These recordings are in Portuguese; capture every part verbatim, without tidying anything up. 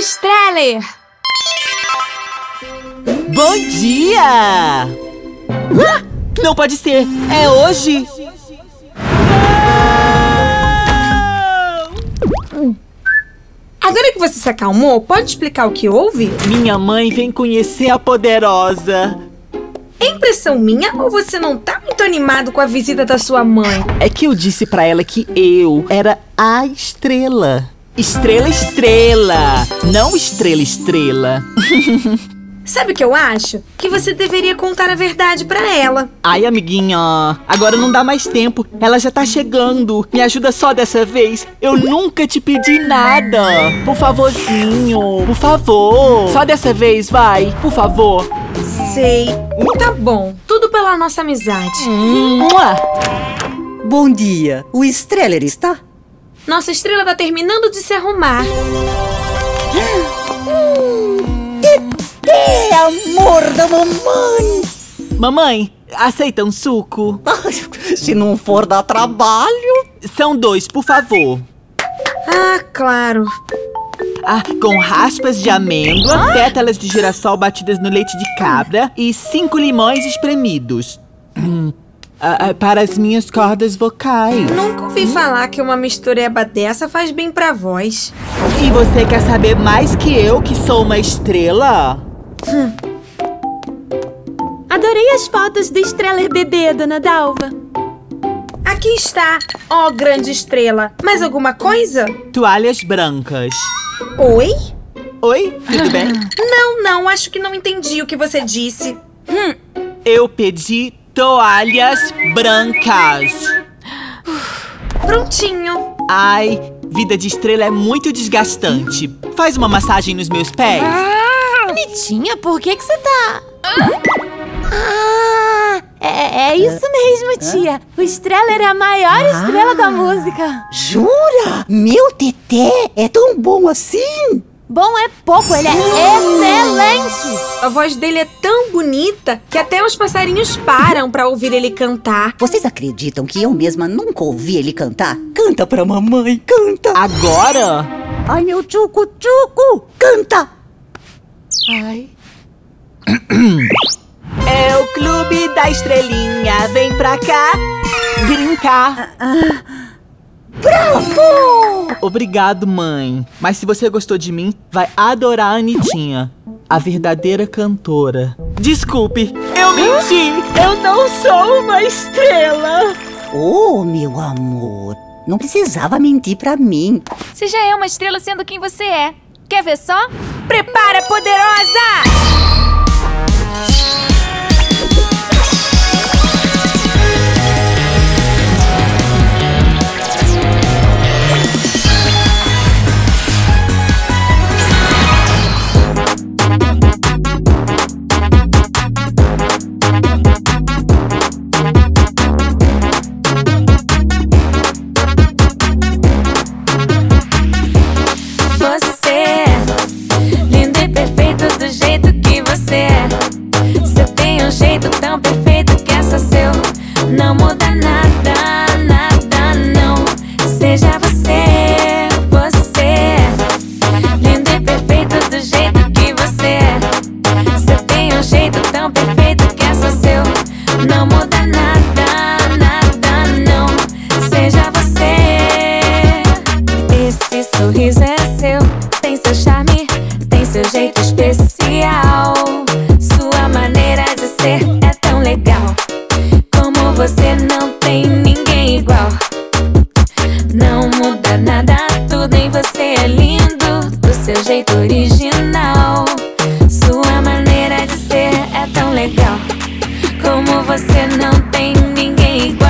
Streller! Bom dia! Ah, não pode ser! É hoje! Agora que você se acalmou, pode explicar o que houve? Minha mãe vem conhecer a poderosa. É impressão minha ou você não tá muito animado com a visita da sua mãe? É que eu disse pra ela que eu era a estrela. Estrela, estrela! Não estrela, estrela. Sabe o que eu acho? Que você deveria contar a verdade pra ela. Ai, amiguinha, agora não dá mais tempo. Ela já tá chegando. Me ajuda só dessa vez. Eu nunca te pedi nada. Por favorzinho, por favor. Só dessa vez, vai, por favor. Sei. Tá bom. Tudo pela nossa amizade. Mua. Bom dia. O Streller está? Nossa estrela tá terminando de se arrumar. É amor da mamãe! Mamãe, aceita um suco? Se não for dar trabalho... São dois, por favor. Ah, claro. Ah, com raspas de amêndoa, ah? pétalas de girassol batidas no leite de cabra e cinco limões espremidos. Hum, ah, ah, para as minhas cordas vocais. Nunca ouvi falar que uma mistureba dessa faz bem pra voz. E você quer saber mais que eu, que sou uma estrela? Hum. Adorei as fotos do Streller bebê, Dona Dalva. Aqui está, ó grande estrela. Mais alguma coisa? Toalhas brancas. Oi? Oi, tudo bem? Não, não, acho que não entendi o que você disse. Hum. Eu pedi toalhas brancas. Prontinho. Ai, vida de estrela é muito desgastante. Faz uma massagem nos meus pés. Bonitinha, por que que você tá... Ah, é, é isso mesmo, tia. O Streller é a maior ah. estrela da música. Jura? Meu teté é tão bom assim? Bom é pouco, ele é excelente. A voz dele é tão bonita que até os passarinhos param pra ouvir ele cantar. Vocês acreditam que eu mesma nunca ouvi ele cantar? Canta pra mamãe, canta. Agora? Ai, meu tchucu-tchucu, canta. Ai. É o Clube da Estrelinha, vem pra cá brincar. Ah, ah. Bravo! Obrigado, mãe. Mas se você gostou de mim, vai adorar a Anitinha, a verdadeira cantora. Desculpe, eu menti. Eu não sou uma estrela. Oh, meu amor, não precisava mentir pra mim. Você já é uma estrela sendo quem você é. Quer ver só? Prepara, poderosa! Não muda nada, nada não. Seja você, você, lindo e perfeito do jeito que você é. Você tem um jeito tão perfeito que é só seu. Não muda nada, nada não. Seja você. Esse sorriso é seu, tem seu charme, tem seu jeito especial. Sua maneira de ser é tão legal. Você não tem ninguém igual. Não muda nada, tudo em você é lindo, do seu jeito original. Sua maneira de ser é tão legal. Como você não tem ninguém igual.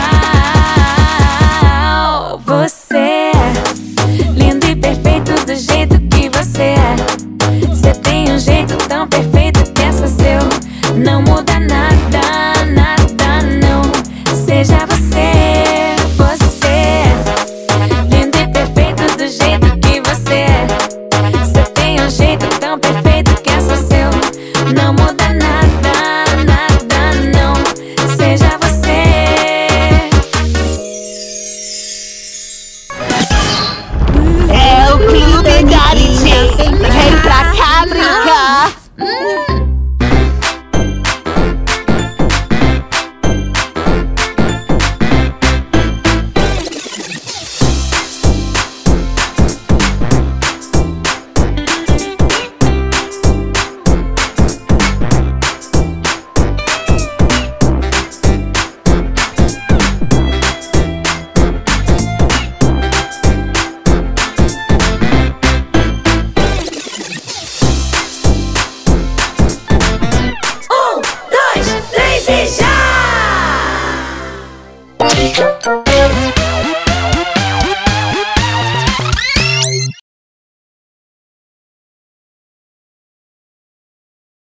Você é lindo e perfeito do jeito que você é. Você tem um jeito tão perfeito que é só seu. Não muda nada.